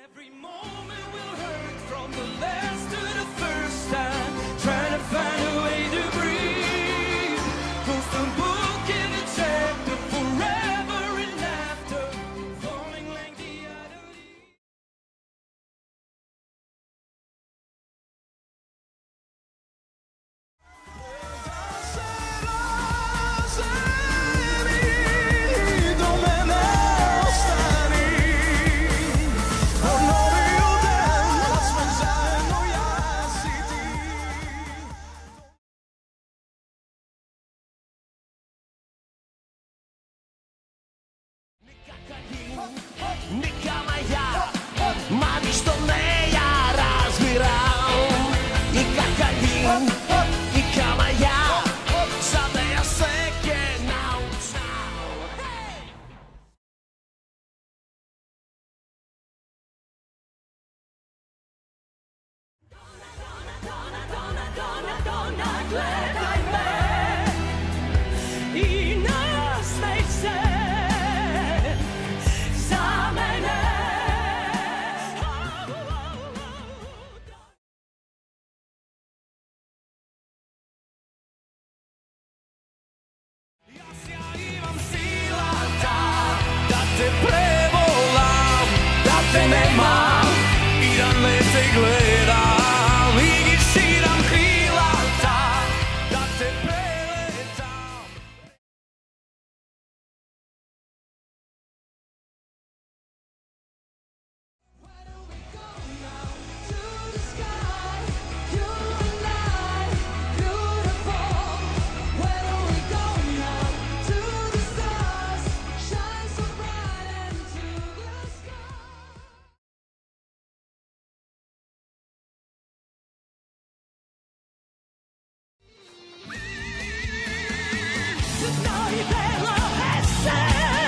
Every moment will hurt from the last to the first time. Trying to find a way to breathe. Close the book in the chapter forever and after. Falling like the other leaves. Mami što me ja razbiram I kakaljim I kama ja Sada ja seke naučam Dona, gledaj me I nasmej se za mene Prevolam, da te nema I da ne te gledam I širam krilata Da te preletam Where do we go now? To the sky, you and I, beautiful. Where do we go now? To the stars, shine so bright into the sky. No i bello essere